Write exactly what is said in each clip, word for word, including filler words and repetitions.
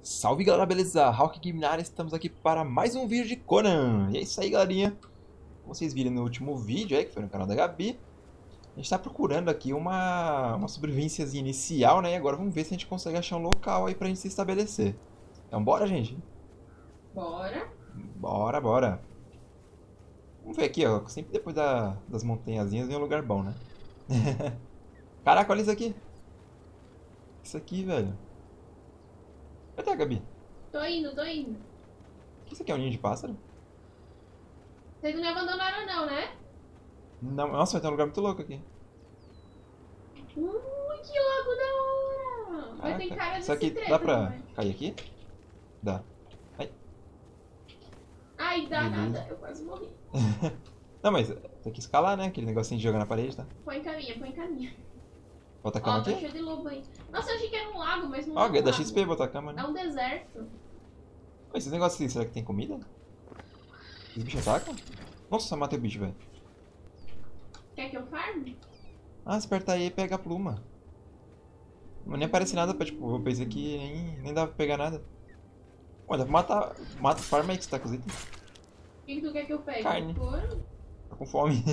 Salve galera, beleza? Hawk Game na área, estamos aqui para mais um vídeo de Conan. E é isso aí, galerinha. Como vocês viram no último vídeo aí, que foi no canal da Gabi, a gente está procurando aqui uma, uma sobrevivênciazinha inicial, né? E agora vamos ver se a gente consegue achar um local aí pra gente se estabelecer. Então bora, gente? Bora. Bora, bora. Vamos ver aqui, ó. Sempre depois da, das montanhazinhas vem um lugar bom, né? Caraca, olha isso aqui. Isso aqui, velho. Cadê a Gabi? Tô indo, tô indo. O que isso aqui é um ninho de pássaro? Vocês não me abandonaram não, né? Não, nossa, vai ter um lugar muito louco aqui. Ui, que lago da hora! Mas tem Caraca, cara de isso aqui treta dá pra também. cair aqui? Dá. Ai. Ai, dá Beleza. nada, eu quase morri. Não, mas tem que escalar, né? Aquele negocinho de jogar na parede, tá? Põe caminha, põe caminha. Bota a Ó, cama tá aqui? cheio de lobo aí. Nossa, eu achei que era um lago, mas não Ó, é um dá lago. X P botar a cama, É né? um deserto. Ó, esses negócios aqui, será que tem comida? Os bichos atacam? Nossa, só matei o bicho, velho. Quer que eu farme? Ah, se apertar aí, pega a pluma. Mas nem aparece nada pra, tipo, eu pensei que nem, nem dava pra pegar nada. Ué, dá pra matar. Mata, farma aí que você tá com os itens. O que, que tu quer que eu pegue? Carne. Couro? Tá com fome.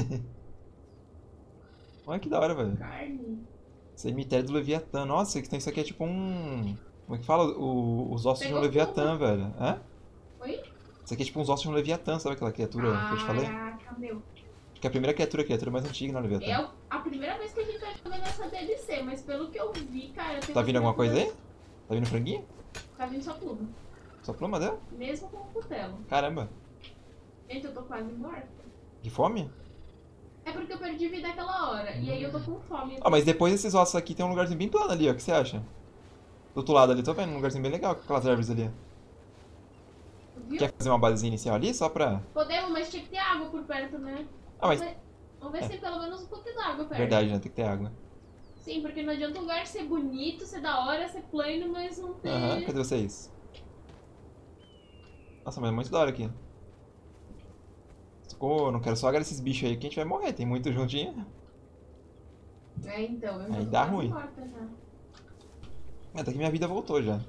Olha que da hora, velho. Carne. Cemitério do Leviatã. Nossa, isso aqui é tipo um... Como é que fala? O- os ossos de um Pegou Leviatã, pluma. velho. Hã? Oi? Isso aqui é tipo uns ossos de um Leviatã, sabe aquela criatura que eu te falei? Caraca, meu. Acho que é a primeira criatura, a criatura mais antiga, não é É Leviatã. o- a primeira vez que a gente tá jogando essa D L C, mas pelo que eu vi, cara, tem Tá umas vindo alguma coisa aí? criaturas- Tá vindo franguinho? Tá vindo só pluma. Só pluma deu? Mesmo com o cutelo. Caramba. Gente, eu tô quase morta. De fome? É porque eu perdi vida aquela hora. E aí eu tô com fome. Ah, mas depois desses ossos aqui tem um lugarzinho bem plano ali, ó. O que você acha? Do outro lado ali, tô vendo um lugarzinho bem legal com aquelas árvores ali. Viu? Quer fazer uma basezinha inicial ali, só pra... Podemos, mas tinha que ter água por perto, né? Ah, mas... Vamos ver, vamos ver é. se tem pelo menos um pouquinho d'água perto. Verdade, né? Tem que ter água. Sim, porque não adianta o lugar ser bonito, ser da hora, ser plano, mas não ter. Aham, cadê vocês? Nossa, mas é muito da hora aqui. Socorro, não quero só agarrar esses bichos aí que a gente vai morrer, tem muito juntinho. É, então, eu já Aí tô dá quase ruim. morta já. Até que minha vida voltou já.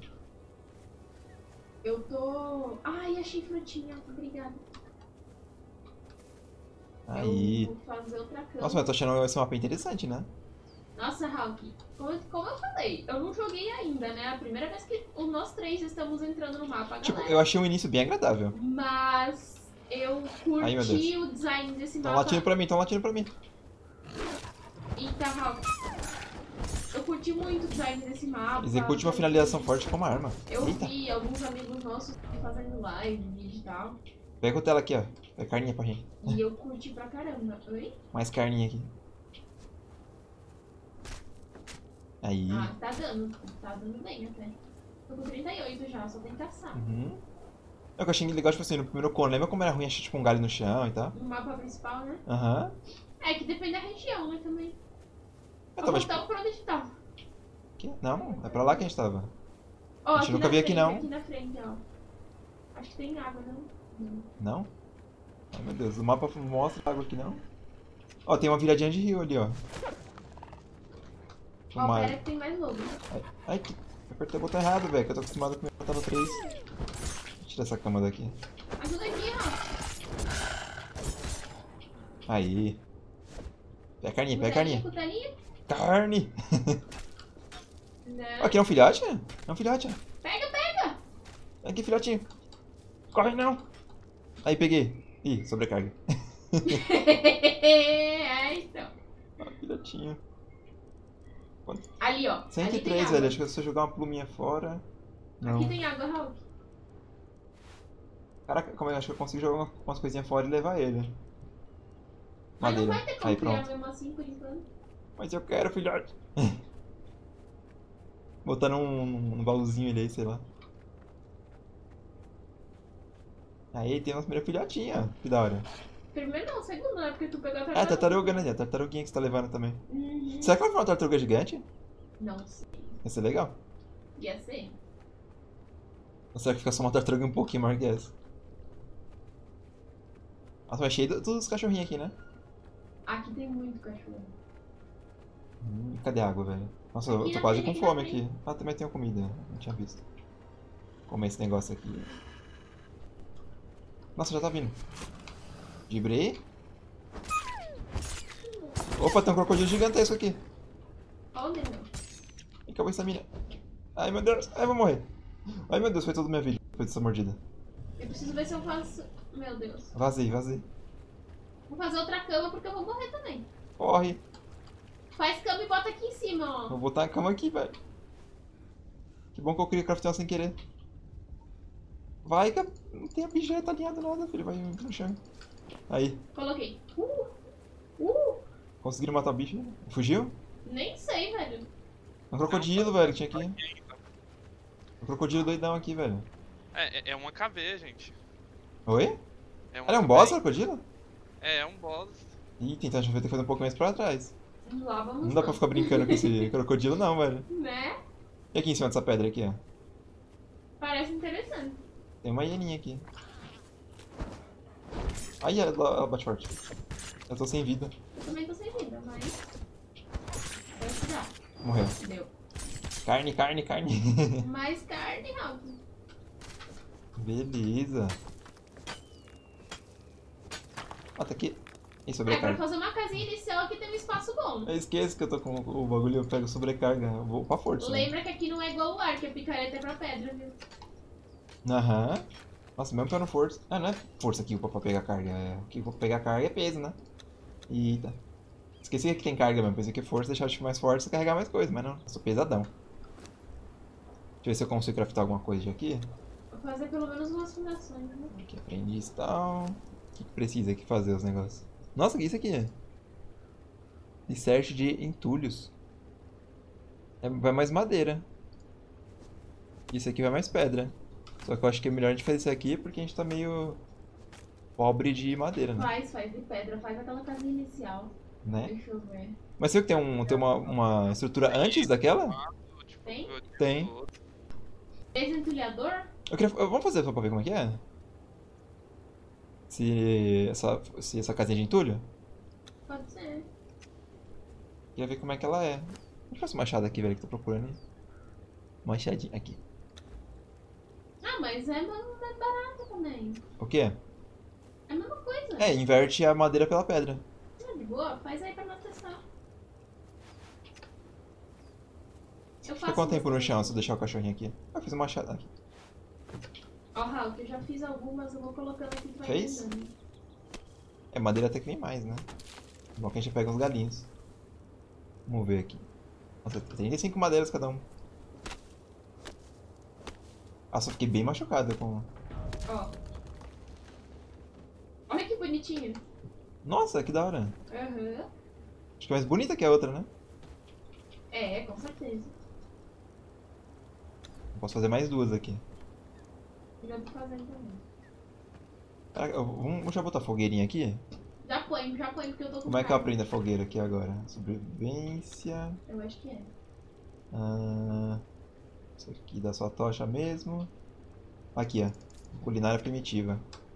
Eu tô. Ai, achei frutinha. Obrigada. Aí. Eu vou fazer outra cama. Nossa, mas eu tô achando esse mapa interessante, né? Nossa, Hulk, como, como eu falei, eu não joguei ainda, né? A primeira vez que os nós três estamos entrando no mapa, Tipo, galera. eu achei um início bem agradável. Mas eu Ai, meu curti Deus. o design desse Tão mapa. latindo pra mim, tão latindo pra mim. Eita, Hulk. Eu curti muito o design desse mapa. Execute uma finalização forte com uma arma. Eu Eita. vi alguns amigos nossos fazendo live, vídeo e tal. Pega o tela aqui, ó. Pega carninha pra gente. E eu curti pra caramba. Oi? Mais carninha aqui. Aí. Ah, tá dando. Tá dando bem até. Tô com trinta e oito já, só tem que caçar. Uhum. É o que eu achei legal, tipo assim, no primeiro cone, lembra como era ruim achar tipo um galho no chão e tal? No mapa principal, né? Aham. É que depende da região, né, também. Eu Vamos tava tipo. voltar pra onde a gente tava. Aqui? Não, é pra lá que a gente tava. Ó, A gente aqui nunca na veio aqui, frente, não. aqui na frente, ó. Acho que tem água, não? Não. Não? Ai meu Deus, o mapa mostra água aqui não. Ó, tem uma viradinha de rio ali, ó. Ó, Uma... pera que tem mais lobo. Ai, ai, que... eu apertei o botão errado, velho, que eu tô acostumado com matar no três. Deixa eu tirar essa cama daqui. Ajuda aqui, ó. Aí. Pega a carninha, pega a carninha. Cutelinha? Carne! Não. Aqui é um filhote? É um filhote. Pega, pega! Vem aqui, filhotinho. Corre não. Aí, peguei. Ih, sobrecarga. É, então. Ah, filhotinho. Quanto? Ali, ó. cento e Ali tem três, água. velho. Acho que se eu jogar uma pluminha fora... Não. Aqui tem água, Hulk. Caraca, como eu acho que eu consigo jogar umas coisinhas fora e levar ele. Mas não Madeira. vai ter como Aí, criar pronto. mesmo assim, por enquanto. Mas eu quero, filhote. Botar num, num baúzinho ele aí, sei lá. Aí tem nossa primeira filhotinha. Que da hora. Primeiro não, segundo, né? Porque tu pegou a É, tartaruga. tartaruga, né? A tartaruguinha que você tá levando também. Uhum. Será que vai for uma tartaruga gigante? Não sei. Ia ser legal. Ia ser. Ou será que fica só uma tartaruga um pouquinho maior que essa? Nossa, mas cheio de todos os cachorrinhos aqui, né? Aqui tem muito cachorro. Hum, cadê a água, velho? Nossa, eu Aqui tô na quase com frente, aqui na fome aqui. Ah, também tenho comida. Não tinha visto. comer esse negócio aqui. Nossa, já tá vindo. Gibrei. Opa, tem um crocodilo gigantesco aqui. Onde, meu? Acabou essa mina. Ai, meu Deus. Ai, eu vou morrer. Ai, meu Deus, foi toda a minha vida. Foi dessa mordida. Eu preciso ver se eu faço... Meu Deus. Vazei, vazei. Vou fazer outra cama porque eu vou morrer também. Corre. Faz cama e bota aqui em cima, ó. Vou botar a cama aqui, velho. Que bom que eu queria craftar sem querer. Vai, que não tem a bicheta alinhada nada, filho. Vai no chão. Aí. Coloquei. Uh! Uh! Conseguiram matar o bicho? Fugiu? Nem sei, velho. Um crocodilo, velho, que tinha aqui. Um crocodilo doidão aqui, velho. É, é- é uma K V, gente. Oi? É uma Ela é um K V. boss, crocodilo? É, é um boss. Ih, tentar ter que fazer um pouco mais pra trás. Lá vamos Não dá pra nós. ficar brincando com esse crocodilo, não, velho. Né? E aqui em cima dessa pedra aqui, ó? Parece interessante. Tem uma hieninha aqui. Ai, ela, ela bate forte. Eu tô sem vida. Eu também tô sem vida, mas... Vou ajudar. Morreu. Deu. Carne, carne, carne. Mais carne, Ralph. Beleza. Ó, tá aqui. Ih, É, pra sobrecarga. fazer uma casinha inicial aqui tem um espaço bom. Eu esqueço que eu tô com o bagulho, eu pego sobrecarga. Eu vou pra força. né? Lembra que aqui não é igual o ar, que a picareta é pra pedra, viu? Aham. Nossa, mesmo pegando força. Ah, não é força aqui pra pegar carga. É... O que pra pegar carga é peso, né? Eita. Esqueci que aqui tem carga mesmo. Pensei que força deixar eu mais forte e carregar mais coisa, mas não. Eu sou pesadão. Deixa eu ver se eu consigo craftar alguma coisa de aqui. Vou fazer pelo menos umas fundações, né? Aqui, aprendiz e tal. O que que precisa aqui fazer os negócios? Nossa, o que é isso aqui? Insert de entulhos. É, vai mais madeira. Isso aqui vai mais pedra. Só que eu acho que é melhor a gente fazer isso aqui porque a gente tá meio pobre de madeira, né? Faz, faz de pedra, faz aquela casinha inicial. né? Deixa eu ver. Mas você viu que tem, um, tem uma, uma estrutura antes daquela? Tipo, Tem? eu- Tem. eu- Desentulhador? Eu queria, eu- vamos fazer só pra ver como é que é? Se essa, se essa casinha de entulho? Pode ser. Queria ver como é que ela é. Onde foi esse machado aqui, velho, que eu tô procurando? Hein? Machadinho. Aqui. Ah, mas é mais mais barato também. O quê? É a mesma coisa. É, inverte a madeira pela pedra. Ah, de boa, faz aí pra nós testar. Eu Fica quanto tempo no chão se eu deixar o cachorrinho aqui? Ah, eu fiz um machado aqui. Ó, Raul, eu já fiz algumas, eu vou colocando aqui pra Fez? entendendo. É, madeira até que nem mais, né? Bom que a gente pega uns galinhos. Vamos ver aqui. Nossa, trinta e cinco madeiras cada um. Nossa, eu fiquei bem machucado com... Ó. Olha que bonitinho. Nossa, que da hora. Aham. Acho que é mais bonita que a outra, né? É, com certeza. Posso fazer mais duas aqui. Já tô fazendo também. Caraca, eu- vamos já botar fogueirinha aqui? Já põe, já põe, porque eu tô com Como é que eu carne. aprendo a fogueira aqui agora? Sobrevivência... Eu acho que é. Ah, isso aqui dá só tocha mesmo. Aqui, ó. Culinária primitiva.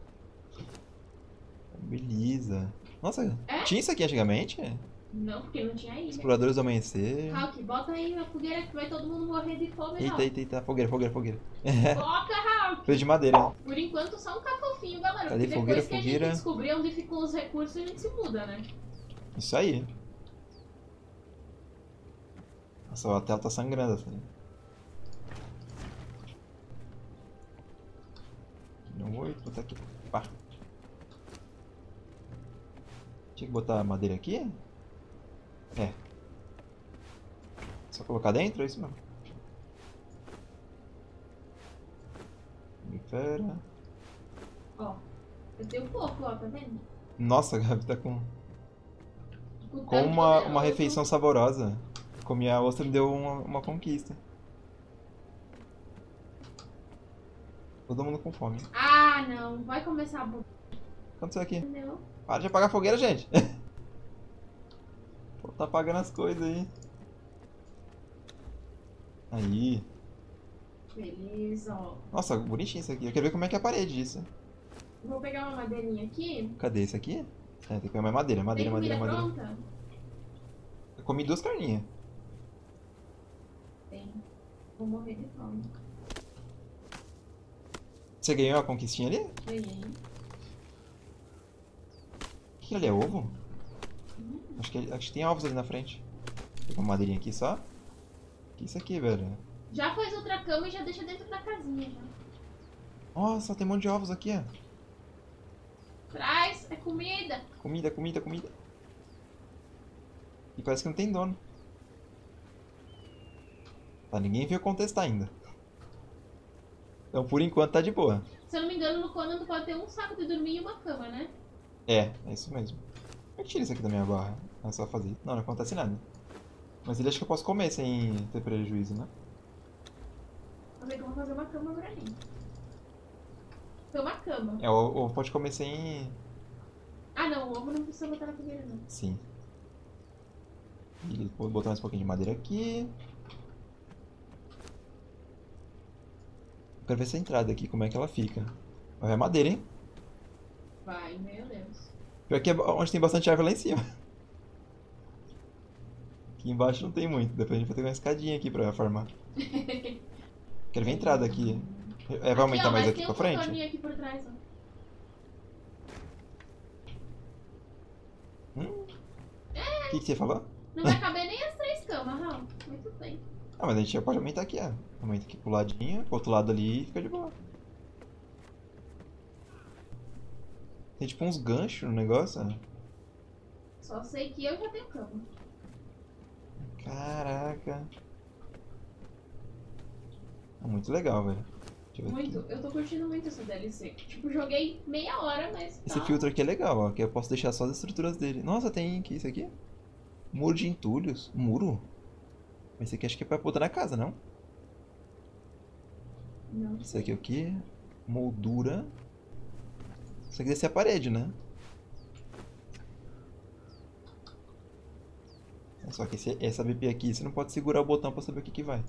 Beleza. Nossa, É? tinha isso aqui antigamente? Não, porque não tinha ilha. Exploradores do Amanhecer. Hulk, bota aí a fogueira que vai todo mundo morrer de fome, Eita, Hulk. eita, eita. Fogueira, fogueira, fogueira. Coloca, Hulk. Coisa de madeira. Por enquanto, só um cafofinho, galera. Cadê porque fogueira, depois que a fogueira? gente descobrir onde ficam os recursos, a gente se muda, né? Isso aí. Nossa, a tela tá sangrando assim. Não, oito, botar aqui. Pá. Tinha que botar a madeira aqui? É. Só colocar dentro? É isso mesmo. Espera. Ó. Eu tenho pouco, ó, tá vendo? Nossa, a Gabi tá com, Com com tanto uma, uma poderoso. refeição saborosa. Comi a ostra e me deu uma, uma conquista. Todo mundo com fome. Ah, não. Vai começar a... bu- O que aconteceu aqui? Entendeu? Para de apagar a fogueira, gente. Pô, tá apagando as coisas aí. Aí. Beleza, ó. Nossa, bonitinho isso aqui. Eu quero ver como é que é a parede disso. Vou pegar uma madeirinha aqui. Cadê esse aqui? É, tem que pegar mais madeira, madeira, Tem madeira, comida madeira. pronta? Eu comi duas carninhas. Tem. Vou morrer de fome. Você ganhou a conquistinha ali? Ganhei. O que ali é ovo? Acho que, acho que tem ovos ali na frente. Vou pegar uma madeirinha aqui só. O que é isso aqui, velho? Já faz outra cama e já deixa dentro da casinha, já. Nossa, tem um monte de ovos aqui, ó. Traz, é comida. Comida, comida, comida. E parece que não tem dono. Tá, ninguém veio contestar ainda. Então, por enquanto, tá de boa. Se eu não me engano, no Conan tu pode ter um saco de dormir e uma cama, né? É, é isso mesmo. Eu tiro isso aqui da minha barra. É só fazer isso. Não, não acontece nada. Mas ele acha que eu posso comer sem ter prejuízo, né? Vou ver que eu vou fazer uma cama pra mim. Foi uma cama. É, ou, ou pode comer sem... Ah, não, o ovo não precisa botar na fogueira, não. Sim. E vou botar mais um pouquinho de madeira aqui. Quero ver essa entrada aqui, como é que ela fica. Vai é madeira, hein? Vai, meu Deus. Pior que é onde tem bastante árvore lá em cima. Aqui embaixo não tem muito. Depois a gente vai ter uma escadinha aqui pra farmar. Quero ver a entrada aqui. É, vai aumentar ó, mais mas aqui tem pra um frente? contorninho aqui por trás, ó. Hum? O que, que você falou? Não vai caber nem as três camas, Raul. Muito bem. Ah, mas a gente já pode aumentar aqui, ó. Aumenta aqui pro ladinho, pro outro lado ali e fica de boa. Tem tipo uns ganchos no negócio, ó. Só sei que eu já tenho cama. Caraca. É muito legal, velho. Deixa eu ver Muito. aqui. Eu tô curtindo muito essa D L C. Tipo, joguei meia hora, mas Esse tá. filtro aqui é legal, ó. Que eu posso deixar só as estruturas dele. Nossa, tem que isso aqui? Muro de entulhos. Muro? Mas esse aqui acho que é pra botar na casa, não? Não Isso sei. aqui é o quê? Moldura. Isso aqui deve ser a parede, né? Só que esse, essa B P aqui, você não pode segurar o botão pra saber o que que vai.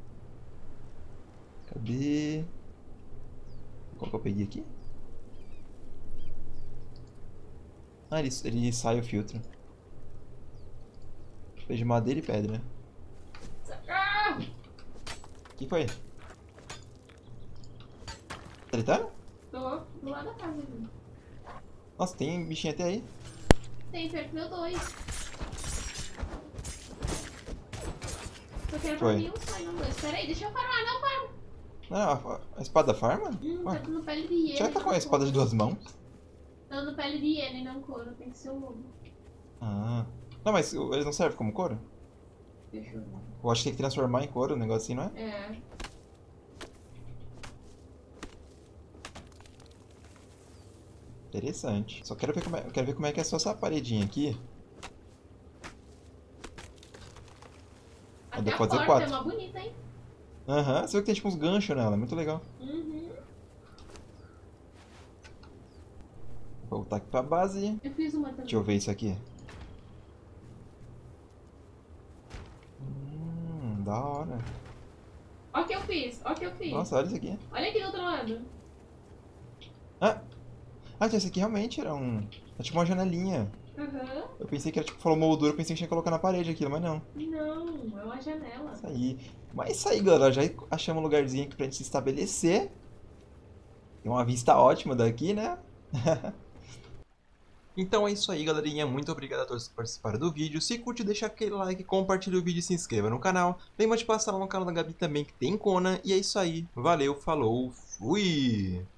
Cadê? Qual que eu peguei aqui? Ah, ele, ele sai o filtro. Fez de madeira e pedra. Ah! O que foi? Ele tá? Tô do lado da casa aqui. Nossa, tem bichinho até aí. Tem perto do meu dois. Só quero Foi. pra mim um só e não dois. Pera aí, deixa eu farmar, não farmo. Não, a, a espada farma? Hum, Ué, tá dando pele de hiena. já e tá não com a espada couro. de duas mãos? Tá dando pele de hiena e não couro. Tem que ser o lobo. Ah. Não, mas eles não servem como couro? Deixa eu ver. Eu acho que tem que transformar em couro, um negócio assim, não é? É. Interessante. Só quero ver como é, eu quero ver como é que é só essa paredinha aqui. Ah, Até dá a pra fazer porta é quatro. uma bonita, hein? Aham, você vê que tem tipo uns ganchos nela, é muito legal. Uhum. Vou voltar aqui pra base. Eu fiz uma também. Deixa eu ver isso aqui. Hum, da hora. Ó o que eu fiz, ó o que eu fiz. Nossa, olha isso aqui. Olha aqui do outro lado. Ah! Ah, esse aqui realmente era um... É tipo uma janelinha. Aham. Eu pensei que era tipo, falou moldura, eu pensei que tinha que colocar na parede aquilo, mas não. Não, é uma janela. Isso aí. Mas isso aí, galera. Já achamos um lugarzinho aqui pra gente se estabelecer. Tem uma vista ótima daqui, né? Então é isso aí, galerinha. Muito obrigado a todos que participaram do vídeo. Se curte, deixa aquele like, compartilha o vídeo e se inscreva no canal. Lembra de passar lá no canal da Gabi também, que tem Conan. E é isso aí. Valeu, falou, fui!